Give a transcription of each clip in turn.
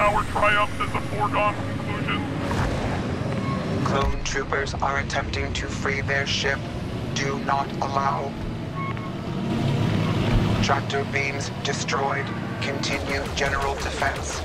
Our triumph is a foregone conclusion. Clone troopers are attempting to free their ship. Do not allow. Tractor beams destroyed. Continue general defense.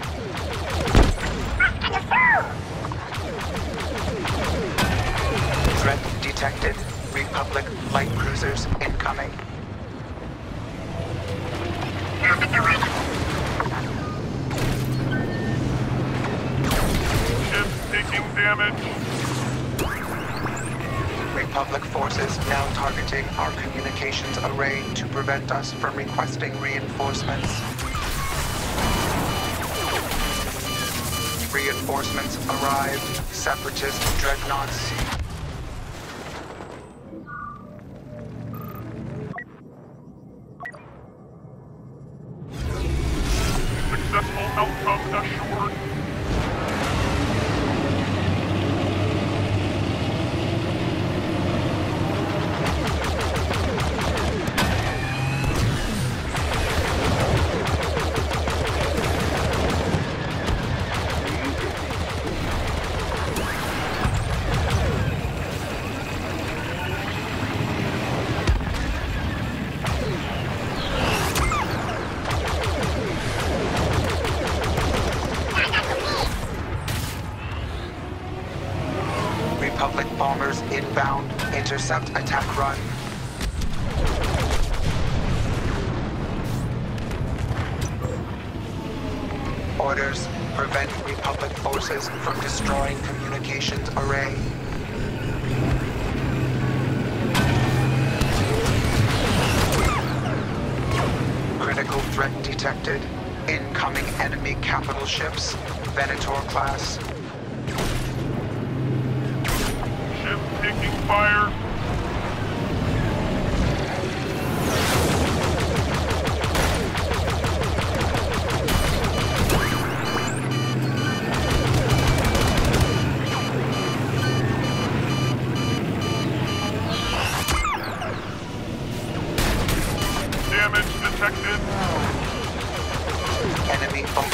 Threat detected. Republic light cruisers incoming. Ship taking damage. Republic forces now targeting our communications array to prevent us from requesting reinforcements. Reinforcements arrived. Separatist dreadnoughts. Successful outcome assured. Republic bombers inbound. Intercept attack run. Orders. Prevent Republic forces from destroying communications array. Critical threat detected. Incoming enemy capital ships. Venator-class. Ship taking fire. Damage detected. Enemy bomb.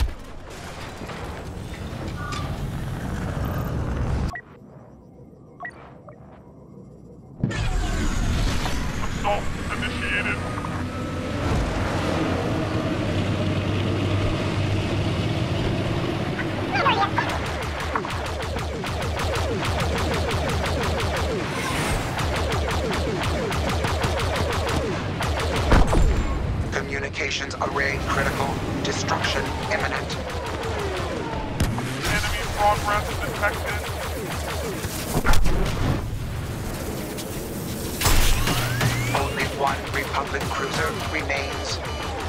Assault initiated. Communications array critical. Destruction imminent. Enemy progress detected. Only one Republic cruiser remains.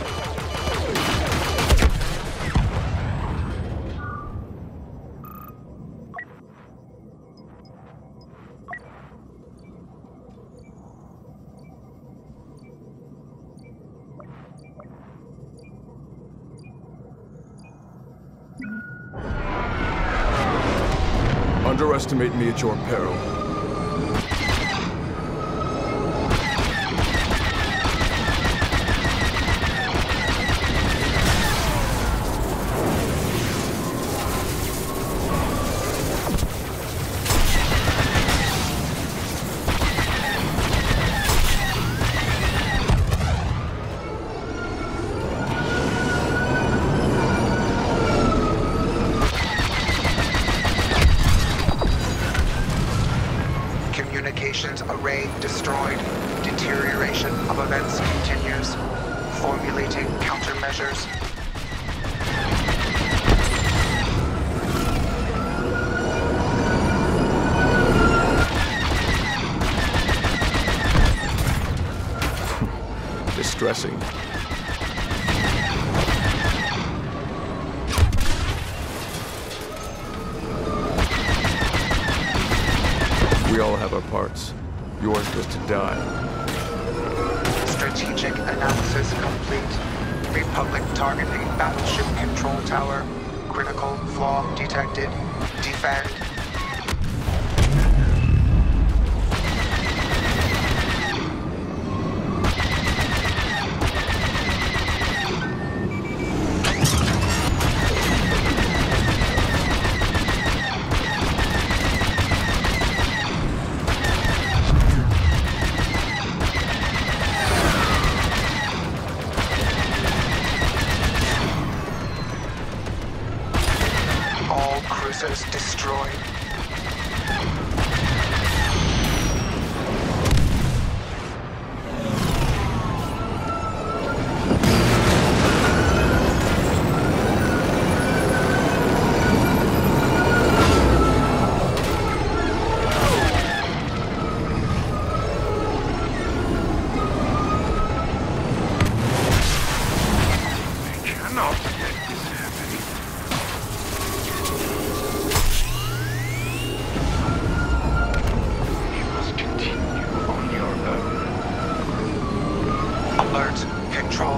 Underestimate me at your peril. Communications array destroyed. Deterioration of events continues. Formulating countermeasures. Distressing. We all have our parts. Yours was to die. Strategic analysis complete. Republic targeting battleship control tower. Critical flaw detected. Defend.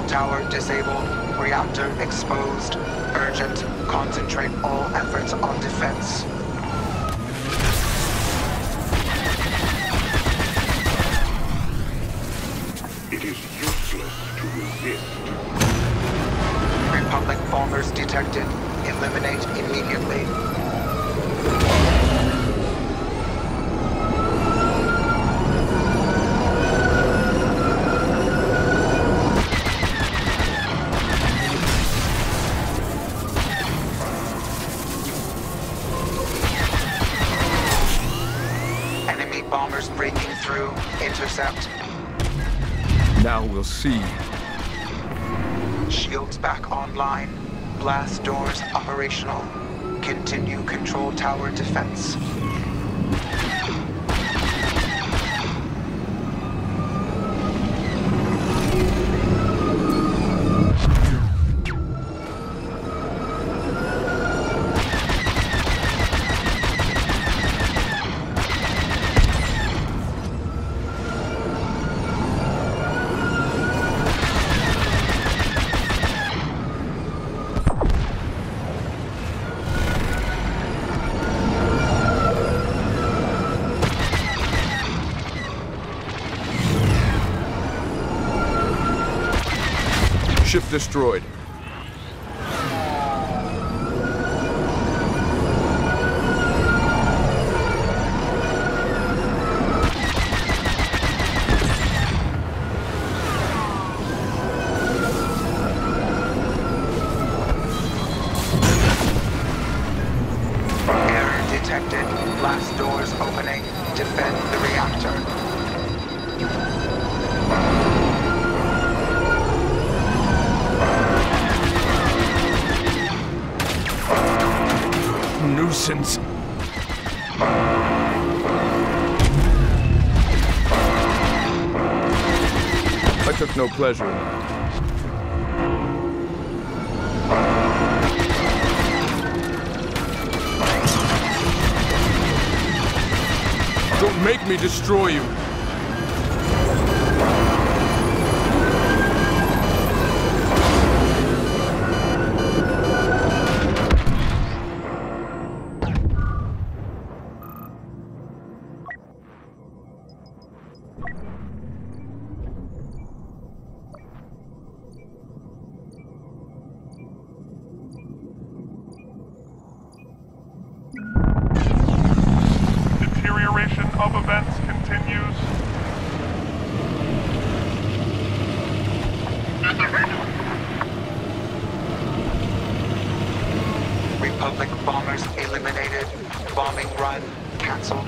tower disabled. Reactor exposed. Urgent. Concentrate all efforts on defense. It is useless to resist. Republic bombers detected. Eliminate immediately. Enemy bombers breaking through. Intercept. Now we'll see. Shields back online. Blast doors operational. Continue control tower defense. Ship destroyed. Error detected. Blast doors opening. Defend the reactor. Nuisance. I took no pleasure in that. Don't make me destroy you. Deterioration of events continues. Republic bombers eliminated. Bombing run cancelled.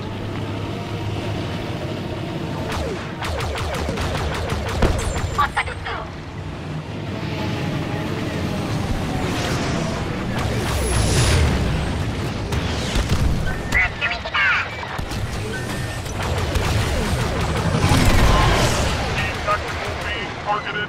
Tactical being targeted.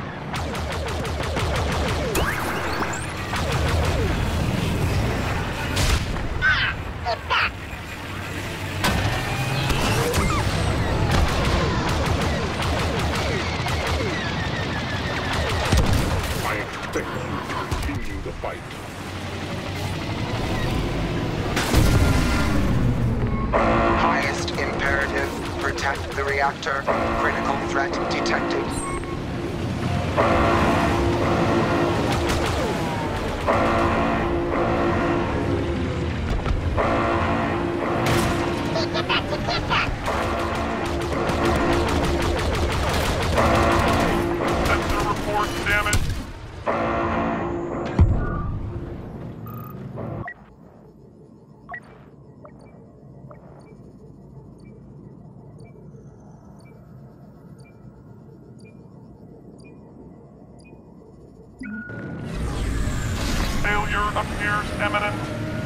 I expect you to continue the fight. Highest imperative. Protect the reactor. Critical threat detected. Sensor reports damage. Failure appears imminent.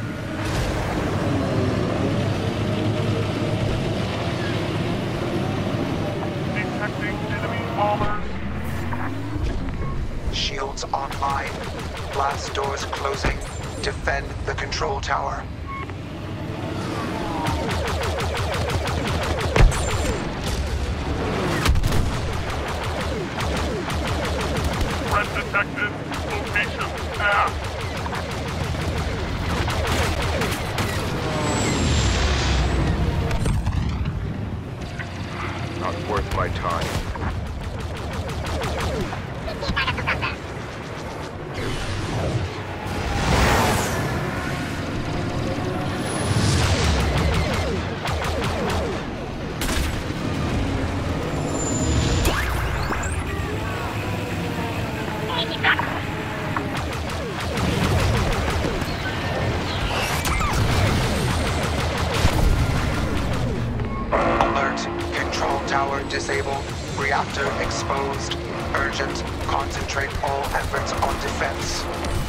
Detecting enemy bombers. Shields online. Blast doors closing. Defend the control tower. Threat Now! Not worth my time. Alert. Control tower disabled. Reactor exposed. Urgent. Concentrate all efforts on defense.